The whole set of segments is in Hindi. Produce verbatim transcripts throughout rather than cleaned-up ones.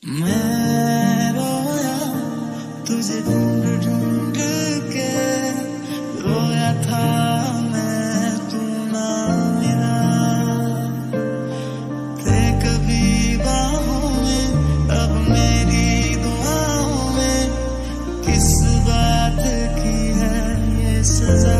मैं रोया तुझे ढूंढ ढूंढ के, रोया था मैं तू ना मिला, थे कभी बाहों में अब मेरी दुआओं में, किस बात की है ये सजा।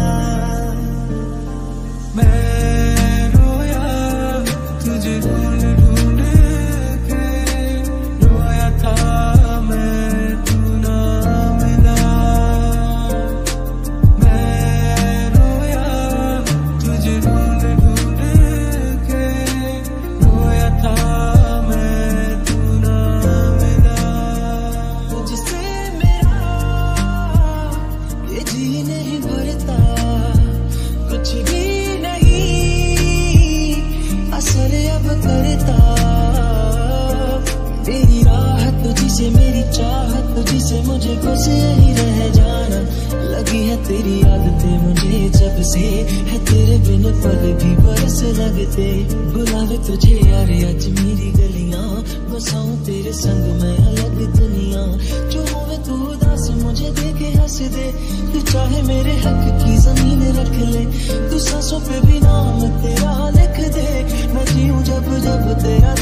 मैं रोया तुझे ढूंढ ढूंढ के, रोया था मैं तू ना मिला, मैं रोया तुझे ढूंढ ढूंढ के, रोया था मैं तू ना मिला। तुझसे मेरा ये जी नहीं भरता, कुछ भी असर अब करता, तेरी राहत तुझसे मेरी चाहत तुझसे मुझे खुश ही रह जाना, लगी है तेरी आदतें मुझे जब से, है तेरे बिन पल भी बरस लगते, बुलावे तुझे यार आज मेरी गलियां, बसाऊं तेरे संग मैं अलग दुनिया, जो होवे तू उदास मुझे देखे हंस दे, तू चाहे मेरे हक की जमीन रख ले, तू सांसों पे भी नाम तेरा लिख दे, मैं जीऊं जब जब तेरा